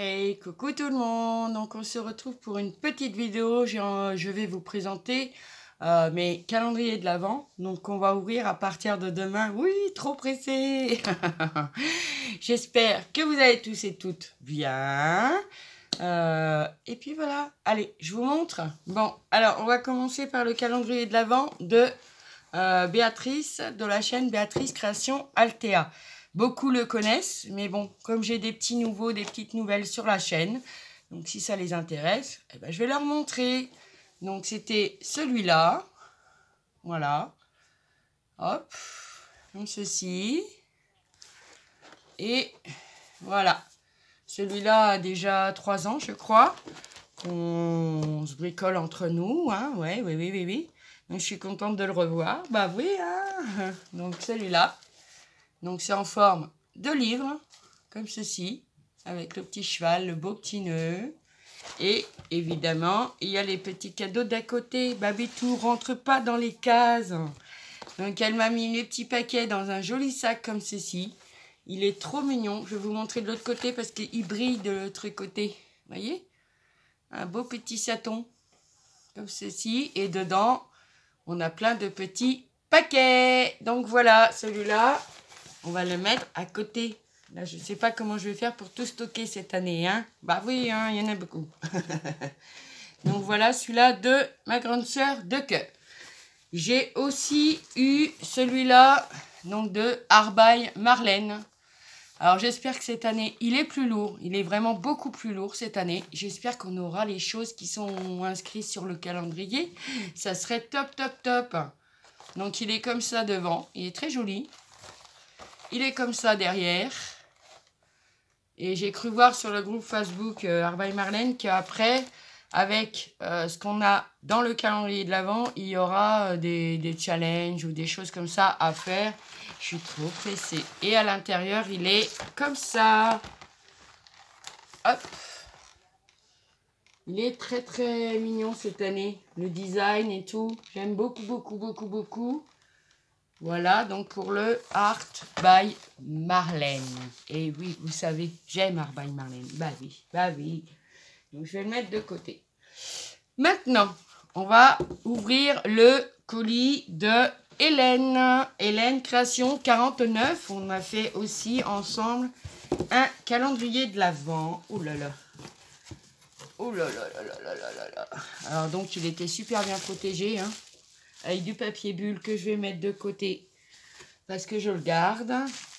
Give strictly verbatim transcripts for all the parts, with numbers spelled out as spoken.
Hey, coucou tout le monde. Donc on se retrouve pour une petite vidéo. J'ai un- Je vais vous présenter euh, mes calendriers de l'Avent. Donc on va ouvrir à partir de demain. Oui, trop pressé. J'espère que vous allez tous et toutes bien. Euh, et puis voilà. Allez, je vous montre. Bon, alors on va commencer par le calendrier de l'Avent de euh, Béatrice, de la chaîne Béatrice Création Altea. Beaucoup le connaissent, mais bon, comme j'ai des petits nouveaux, des petites nouvelles sur la chaîne, donc si ça les intéresse, eh ben, je vais leur montrer. Donc c'était celui-là, voilà, hop, comme ceci, et voilà. Celui-là a déjà trois ans, je crois. On se bricole entre nous, hein, ouais, oui, oui, oui, oui. Donc je suis contente de le revoir, bah oui, hein. Donc celui-là. Donc c'est en forme de livre, comme ceci, avec le petit cheval, le beau petit nœud. Et évidemment, il y a les petits cadeaux d'à côté. Babitou, rentre pas dans les cases. Donc elle m'a mis les petits paquets dans un joli sac comme ceci. Il est trop mignon. Je vais vous montrer de l'autre côté parce qu'il brille de l'autre côté. Vous voyez? Un beau petit chaton, comme ceci. Et dedans, on a plein de petits paquets. Donc voilà, celui-là. On va le mettre à côté. Là, je ne sais pas comment je vais faire pour tout stocker cette année. Hein. Bah oui, hein, il y en a beaucoup. Donc voilà, celui-là de ma grande sœur de cœur. J'ai aussi eu celui-là donc de Arbaille Marlène. Alors j'espère que cette année, il est plus lourd. Il est vraiment beaucoup plus lourd cette année. J'espère qu'on aura les choses qui sont inscrites sur le calendrier. Ça serait top, top, top. Donc il est comme ça devant. Il est très joli. Il est comme ça derrière. Et j'ai cru voir sur le groupe Facebook euh, Arbaille Marlène qu'après, avec euh, ce qu'on a dans le calendrier de l'Avent, il y aura euh, des, des challenges ou des choses comme ça à faire. Je suis trop pressée. Et à l'intérieur, il est comme ça. Hop. Il est très très mignon cette année. Le design et tout. J'aime beaucoup, beaucoup, beaucoup, beaucoup. Voilà, donc pour le Art by Marlène. Et oui, vous savez, j'aime Art by Marlène. Bah oui, bah oui. Donc je vais le mettre de côté. Maintenant, on va ouvrir le colis de Hélène. Hélène Création quarante-neuf. On a fait aussi ensemble un calendrier de l'Avent. Oh là là. Oh là là là là là là là. Alors donc il était super bien protégé, hein. Avec du papier bulle que je vais mettre de côté parce que je le garde.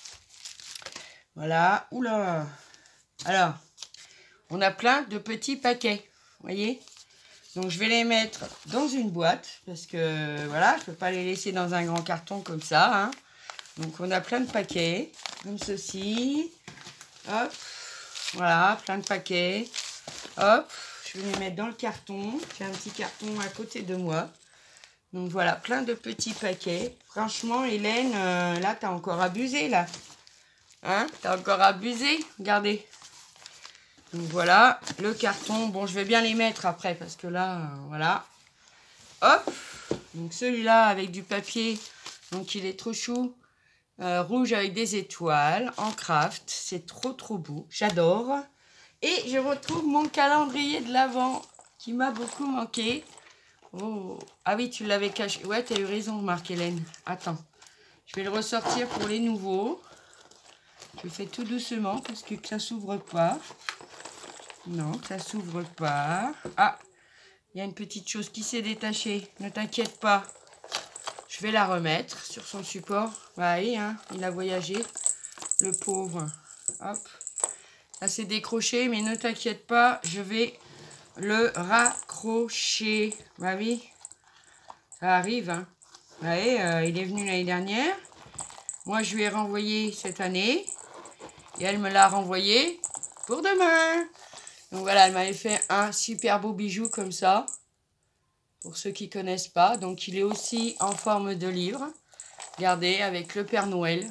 Voilà. Oula. Alors, on a plein de petits paquets. Vous voyez? Donc, je vais les mettre dans une boîte parce que, voilà, je ne peux pas les laisser dans un grand carton comme ça. Hein. Donc, on a plein de paquets comme ceci. Hop. Voilà, plein de paquets. Hop. Je vais les mettre dans le carton. J'ai un petit carton à côté de moi. Donc voilà, plein de petits paquets. Franchement, Hélène, euh, là, t'as encore abusé, là. Hein? T'as encore abusé? Regardez. Donc voilà, le carton. Bon, je vais bien les mettre après, parce que là, euh, voilà. Hop. Donc celui-là, avec du papier. Donc il est trop chou. Euh, rouge avec des étoiles, en craft. C'est trop, trop beau. J'adore. Et je retrouve mon calendrier de l'Avent, qui m'a beaucoup manqué. Oh. Ah oui, tu l'avais caché. Ouais, tu as eu raison, Marc-Hélène. Attends. Je vais le ressortir pour les nouveaux. Je fais tout doucement parce que ça s'ouvre pas. Non, ça s'ouvre pas. Ah, il y a une petite chose qui s'est détachée. Ne t'inquiète pas. Je vais la remettre sur son support. Bah oui, hein, il a voyagé. Le pauvre. Hop. Ça s'est décroché, mais ne t'inquiète pas. Je vais le raccrocher. Bah oui. Ça arrive, hein. Vous voyez, euh, il est venu l'année dernière. Moi, je lui ai renvoyé cette année. Et elle me l'a renvoyé pour demain. Donc voilà, elle m'avait fait un super beau bijou comme ça. Pour ceux qui ne connaissent pas. Donc il est aussi en forme de livre. Regardez, avec le Père Noël.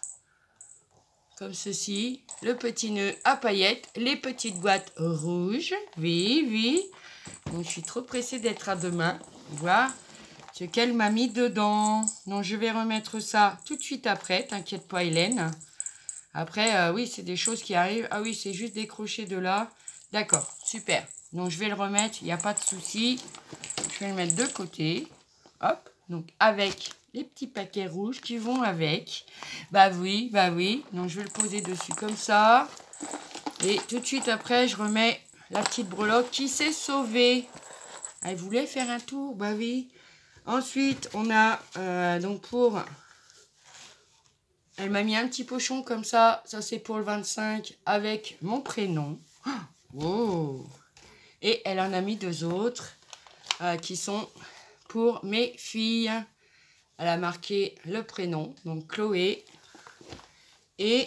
Comme ceci. Le petit nœud à paillettes. Les petites boîtes rouges. Oui, oui. Donc je suis trop pressée d'être à demain. Voir ce qu'elle m'a mis dedans. Donc je vais remettre ça tout de suite après. T'inquiète pas, Hélène. Après, euh, oui, c'est des choses qui arrivent. Ah oui, c'est juste décroché de là. D'accord, super. Donc, je vais le remettre, il n'y a pas de souci. Je vais le mettre de côté. Hop, donc avec les petits paquets rouges qui vont avec. Bah oui, bah oui. Donc, je vais le poser dessus comme ça. Et tout de suite après, je remets la petite breloque qui s'est sauvée. Elle voulait faire un tour, bah oui. Ensuite, on a euh, donc pour... Elle m'a mis un petit pochon comme ça. Ça, c'est pour le vingt-cinq avec mon prénom. Oh. Et elle en a mis deux autres euh, qui sont pour mes filles. Elle a marqué le prénom, donc Chloé et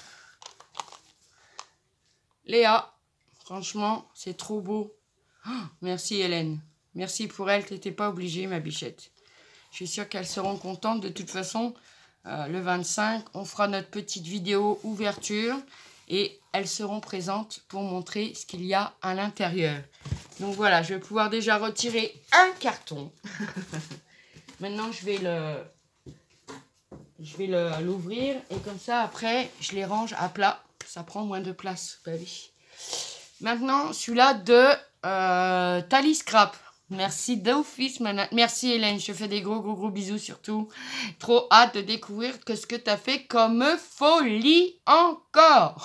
Léa. Franchement, c'est trop beau. Oh, merci Hélène. Merci pour elle. Tu n'étais pas obligée, ma bichette. Je suis sûre qu'elles seront contentes. De toute façon, euh, le vingt-cinq, on fera notre petite vidéo ouverture et elles seront présentes pour montrer ce qu'il y a à l'intérieur. Donc voilà, je vais pouvoir déjà retirer un carton. Maintenant, je vais le, je vais le, l'ouvrir et comme ça, après, je les range à plat. Ça prend moins de place. Bah oui. Maintenant, celui-là de euh, Thalie Scrap. Merci d'office, merci Hélène, je te fais des gros gros gros bisous surtout. Trop hâte de découvrir que ce que tu as fait comme folie encore.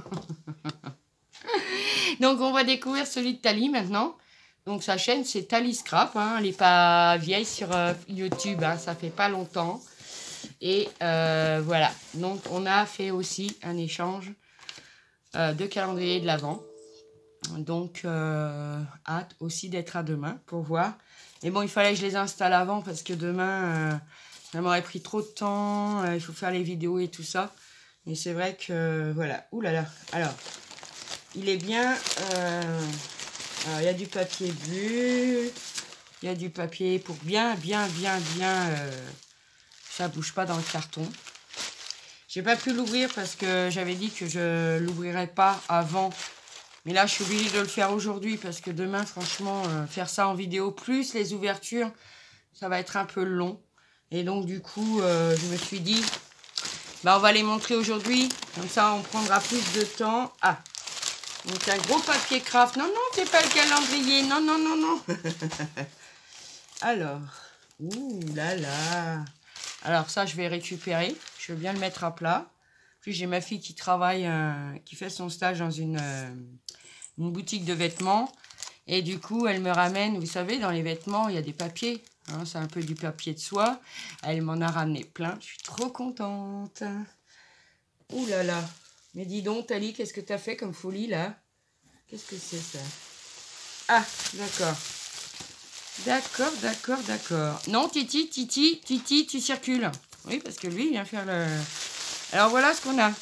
Donc on va découvrir celui de Thalie maintenant. Donc sa chaîne c'est Thalie Scrap, hein. Elle n'est pas vieille sur euh, YouTube, hein. Ça fait pas longtemps. Et euh, voilà, donc on a fait aussi un échange euh, de calendrier de l'Avent. Donc, euh, hâte aussi d'être à demain pour voir. Mais bon, il fallait que je les installe avant parce que demain, euh, ça m'aurait pris trop de temps. Euh, il faut faire les vidéos et tout ça. Mais c'est vrai que, euh, voilà. Ouh là là. Alors, il est bien... Euh, alors, il y a du papier bleu. Il y a du papier pour bien, bien, bien, bien... Euh, ça bouge pas dans le carton. J'ai pas pu l'ouvrir parce que j'avais dit que je l'ouvrirais pas avant... Mais là, je suis obligée de le faire aujourd'hui parce que demain, franchement, euh, faire ça en vidéo, plus les ouvertures, ça va être un peu long. Et donc, du coup, euh, je me suis dit, bah, on va les montrer aujourd'hui. Comme ça, on prendra plus de temps. Ah, donc un gros papier craft. Non, non, c'est pas le calendrier. Non, non, non, non. Alors, ouh là là. Alors, ça, je vais récupérer. Je veux bien le mettre à plat. Puis, j'ai ma fille qui travaille, euh, qui fait son stage dans une... Euh, une boutique de vêtements et du coup elle me ramène, vous savez, dans les vêtements il y a des papiers, hein, c'est un peu du papier de soie. Elle m'en a ramené plein, je suis trop contente. Ouh là là, mais dis donc Thalie, qu'est-ce que tu as fait comme folie là? Qu'est-ce que c'est ça? Ah d'accord, d'accord, d'accord, d'accord. Non Titi, Titi, Titi, tu circules. Oui, parce que lui il vient faire le... Alors voilà ce qu'on a.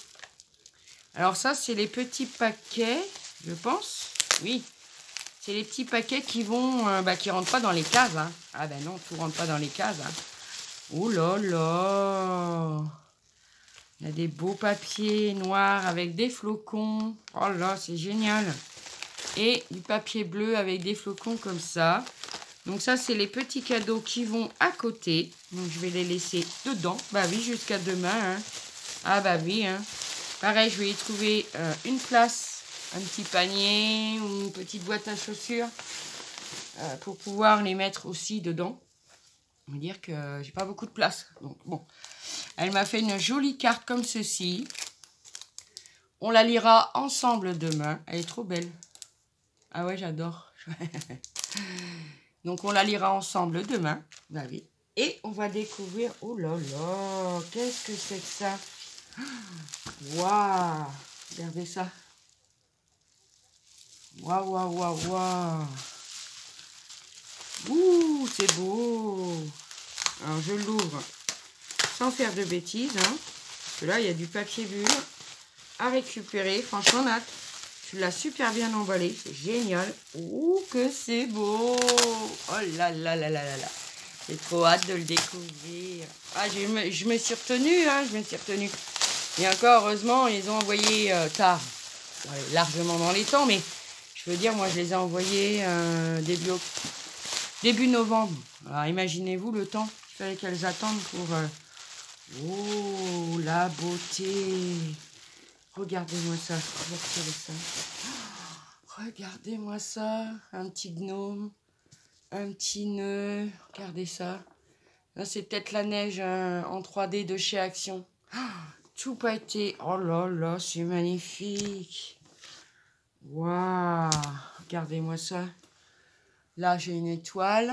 Alors ça c'est les petits paquets, je pense. Oui, c'est les petits paquets qui vont, euh, bah, qui rentrent pas dans les cases. Hein. Ah ben non, tout rentre pas dans les cases. Hein. Oh là là, il y a des beaux papiers noirs avec des flocons. Oh là, c'est génial. Et du papier bleu avec des flocons comme ça. Donc ça, c'est les petits cadeaux qui vont à côté. Donc je vais les laisser dedans. Bah oui, jusqu'à demain. Hein. Ah bah oui, hein. Pareil, je vais y trouver euh, une place. Un petit panier ou une petite boîte à chaussures euh, pour pouvoir les mettre aussi dedans. On va dire que j'ai pas beaucoup de place. Donc bon, elle m'a fait une jolie carte comme ceci. On la lira ensemble demain. Elle est trop belle. Ah ouais, j'adore. Donc on la lira ensemble demain. Bah oui. Et on va découvrir... Oh là là, qu'est-ce que c'est que ça? Waouh, regardez ça. Waouh, waouh, waouh, waouh. Ouh, c'est beau. Alors, je l'ouvre sans faire de bêtises. Hein, parce que là, il y a du papier bulle à récupérer. Franchement, Nat, tu l'as super bien emballé. C'est génial. Ouh, que c'est beau. Oh là là là là là là. J'ai trop hâte de le découvrir. Ah, je me, je me suis retenue. Hein, je me suis retenue. Et encore, heureusement, ils ont envoyé euh, tard. Ouais, largement dans les temps, mais... Je veux dire, moi, je les ai envoyés euh, début, début novembre. Alors, imaginez-vous le temps qu'il fallait qu'elles attendent pour, euh, Oh, la beauté. Regardez-moi ça. Regardez ça. Regardez-moi ça. Un petit gnome. Un petit nœud. Regardez ça. Là, c'est peut-être la neige hein, en trois D de chez Action. Tout pailleté. Oh là là, c'est magnifique. Waouh. Regardez-moi ça. Là, j'ai une étoile.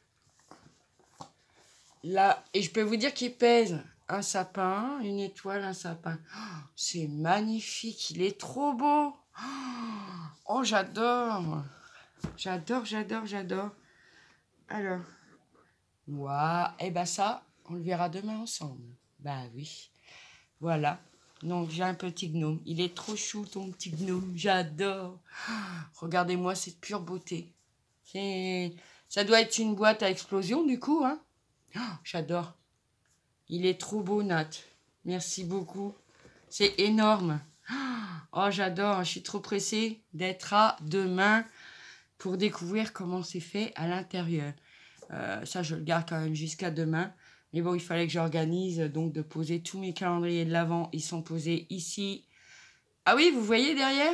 Là, et je peux vous dire qu'il pèse un sapin, une étoile, un sapin. Oh, c'est magnifique, il est trop beau. Oh, j'adore. J'adore, j'adore, j'adore. Alors, waouh, et ben ça, on le verra demain ensemble. Bah oui, voilà. Donc, j'ai un petit gnome. Il est trop chou, ton petit gnome. J'adore. Regardez-moi cette pure beauté. Ça doit être une boîte à explosion, du coup, hein. Oh, j'adore. Il est trop beau, Nat. Merci beaucoup. C'est énorme. Oh, j'adore. Je suis trop pressée d'être à demain pour découvrir comment c'est fait à l'intérieur. Euh, ça, je le garde quand même jusqu'à demain. Mais bon, il fallait que j'organise donc de poser tous mes calendriers de l'Avent. Ils sont posés ici. Ah oui, vous voyez derrière?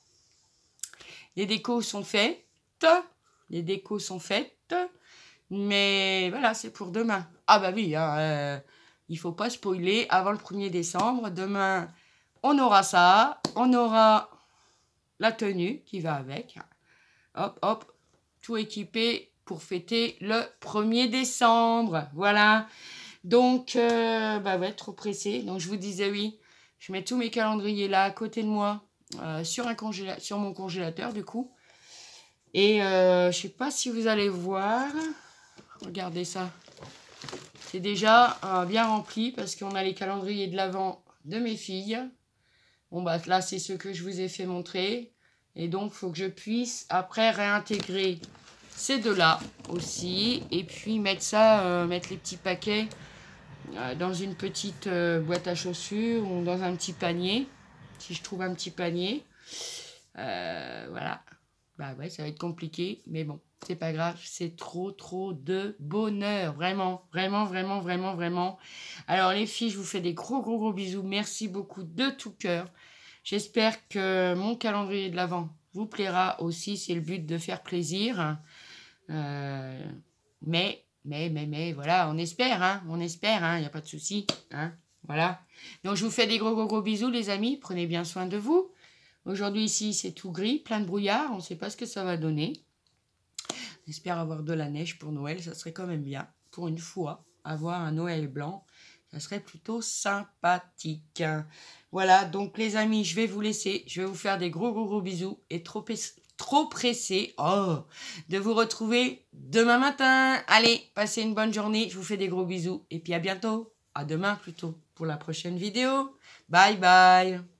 Les décos sont faites. Les décos sont faites. Mais voilà, c'est pour demain. Ah bah oui, hein, euh, il faut pas spoiler avant le premier décembre. Demain, on aura ça. On aura la tenue qui va avec. Hop, hop, tout équipé pour fêter le premier décembre. Voilà. Donc, euh, bah ouais, trop pressé. Donc, je vous disais oui, je mets tous mes calendriers là à côté de moi euh, sur, un congéla- sur mon congélateur du coup. Et euh, je sais pas si vous allez voir... Regardez ça. C'est déjà euh, bien rempli parce qu'on a les calendriers de l'Avent de mes filles. Bon, bah là, c'est ce que je vous ai fait montrer. Et donc, il faut que je puisse après réintégrer ces deux-là aussi. Et puis, mettre ça, euh, mettre les petits paquets euh, dans une petite euh, boîte à chaussures ou dans un petit panier. Si je trouve un petit panier. Euh, voilà. Bah ouais, ça va être compliqué, mais bon, c'est pas grave, c'est trop, trop de bonheur, vraiment, vraiment, vraiment, vraiment, vraiment. Alors les filles, je vous fais des gros, gros, gros bisous, merci beaucoup de tout cœur. J'espère que mon calendrier de l'Avent vous plaira aussi, c'est le but de faire plaisir. Euh, mais, mais, mais, mais, voilà, on espère, hein, on espère, hein, il n'y a pas de souci, hein, voilà. Donc je vous fais des gros, gros, gros bisous les amis, prenez bien soin de vous. Aujourd'hui, ici, c'est tout gris, plein de brouillard. On ne sait pas ce que ça va donner. J'espère avoir de la neige pour Noël. Ça serait quand même bien, pour une fois, avoir un Noël blanc. Ça serait plutôt sympathique. Voilà, donc les amis, je vais vous laisser. Je vais vous faire des gros, gros, gros bisous. Et trop, trop pressé oh, de vous retrouver demain matin. Allez, passez une bonne journée. Je vous fais des gros bisous. Et puis à bientôt. À demain plutôt, pour la prochaine vidéo. Bye, bye.